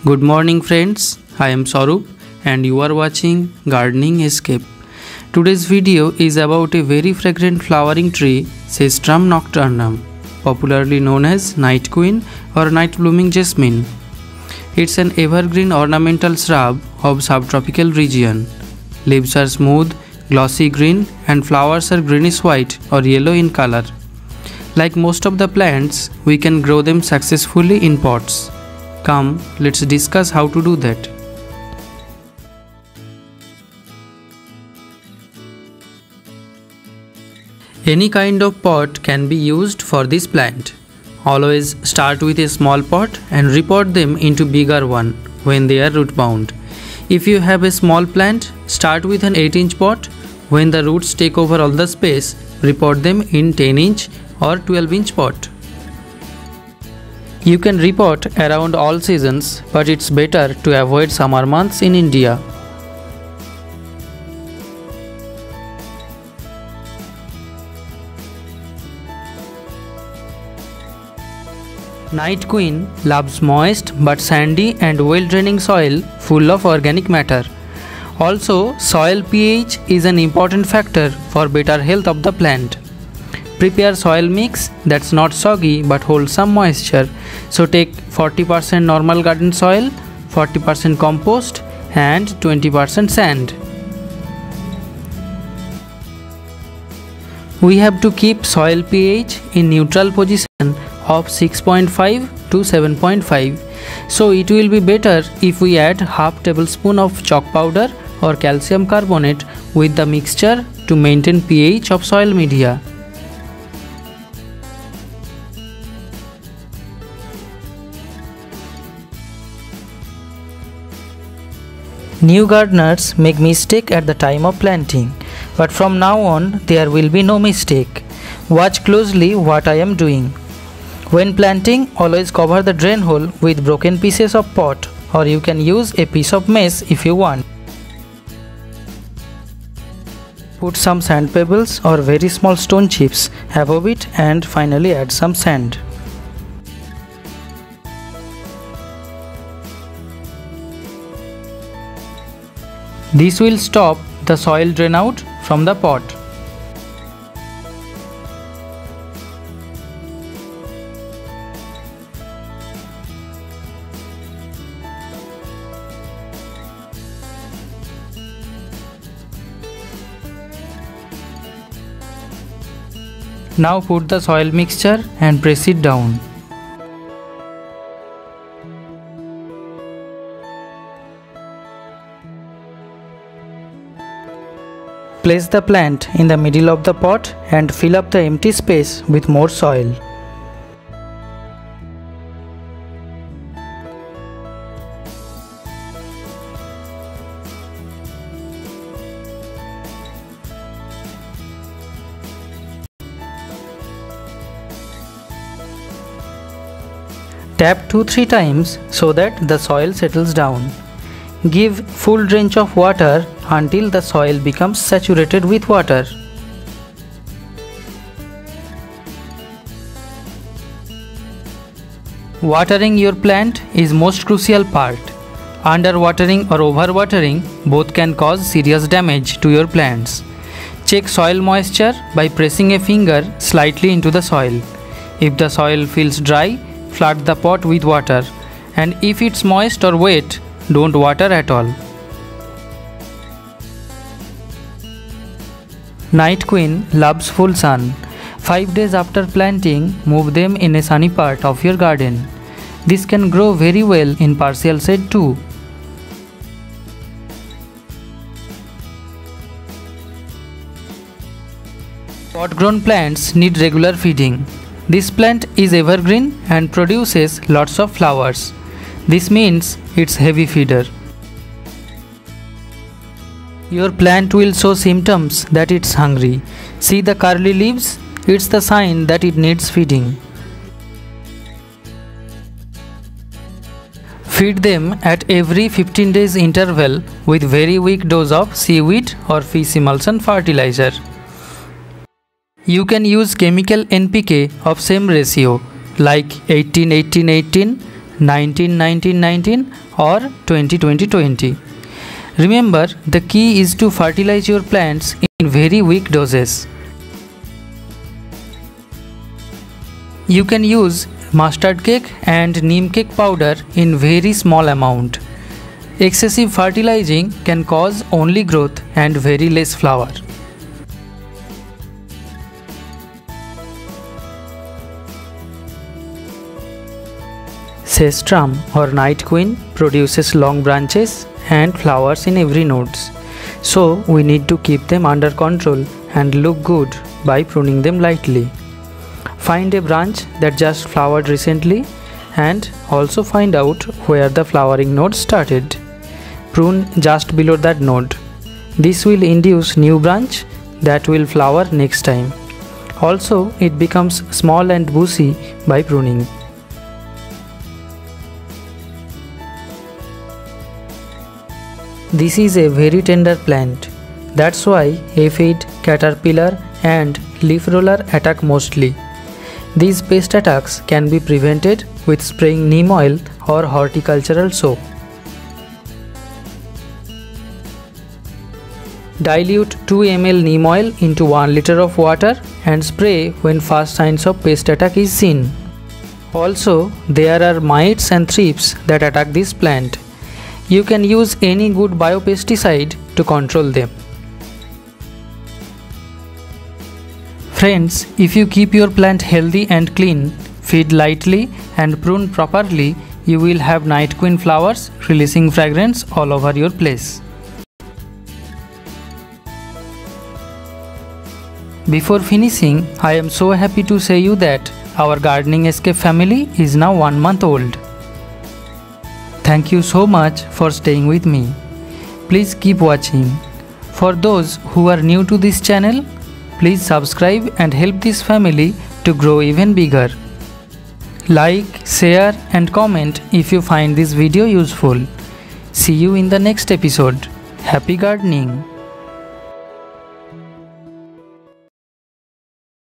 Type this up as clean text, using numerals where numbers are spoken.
Good morning friends, I am Sarup and you are watching Gardening Escape. Today's video is about a very fragrant flowering tree, Sistrum nocturnum, popularly known as night queen or night blooming jasmine. It's an evergreen ornamental shrub of subtropical region. Leaves are smooth, glossy green and flowers are greenish white or yellow in color. Like most of the plants, we can grow them successfully in pots. Come, let's discuss how to do that. Any kind of pot can be used for this plant. Always start with a small pot and repot them into bigger one when they are root bound. If you have a small plant, start with an 8-inch pot. When the roots take over all the space, repot them in 10-inch or 12-inch pot. You can repot around all seasons, but it's better to avoid summer months in India. Night queen loves moist but sandy and well-draining soil full of organic matter. Also, soil pH is an important factor for better health of the plant. Prepare soil mix that's not soggy but holds some moisture. So take 40% normal garden soil, 40% compost and 20% sand. We have to keep soil pH in neutral position of 6.5 to 7.5. So it will be better if we add half tablespoon of chalk powder or calcium carbonate with the mixture to maintain pH of soil media. New gardeners make mistake at the time of planting, but from now on there will be no mistake. Watch closely what I am doing. When planting, always cover the drain hole with broken pieces of pot, or you can use a piece of mesh if you want. Put some sand pebbles or very small stone chips above it and finally add some sand. This will stop the soil drain out from the pot. Now put the soil mixture and press it down. Place the plant in the middle of the pot and fill up the empty space with more soil. Tap 2-3 times so that the soil settles down. Give full drench of water until the soil becomes saturated with water. Watering your plant is most crucial part. Underwatering or overwatering both can cause serious damage to your plants. Check soil moisture by pressing a finger slightly into the soil. If the soil feels dry, flood the pot with water, and if it's moist or wet, don't water at all. Night queen loves full sun. 5 days after planting, move them in a sunny part of your garden. This can grow very well in partial shade too. Pot-grown plants need regular feeding. This plant is evergreen and produces lots of flowers. This means it's heavy feeder. Your plant will show symptoms that it's hungry. See the curly leaves? It's the sign that it needs feeding. Feed them at every 15 days interval with very weak dose of seaweed or fish emulsion fertilizer. You can use chemical NPK of same ratio like 18-18-18 19-19-19 or 20-20-20. Remember, the key is to fertilize your plants in very weak doses. You can use mustard cake and neem cake powder in very small amount. Excessive fertilizing can cause only growth and very less flower. Sesame or night queen produces long branches and flowers in every nodes. So we need to keep them under control and look good by pruning them lightly. Find a branch that just flowered recently and also find out where the flowering node started. Prune just below that node. This will induce new branch that will flower next time. Also, it becomes small and bushy by pruning. This is a very tender plant. That's why aphid, caterpillar and leaf roller attack mostly. These pest attacks can be prevented with spraying neem oil or horticultural soap. Dilute 2 ml neem oil into 1 liter of water and spray when first signs of pest attack is seen. Also, there are mites and thrips that attack this plant. You can use any good biopesticide to control them. Friends, if you keep your plant healthy and clean, feed lightly and prune properly, you will have night queen flowers releasing fragrance all over your place. Before finishing, I am so happy to say you that our Gardening Escape family is now 1 month old. Thank you so much for staying with me. Please keep watching. For those who are new to this channel, please subscribe and help this family to grow even bigger. Like, share and comment if you find this video useful. See you in the next episode. Happy gardening!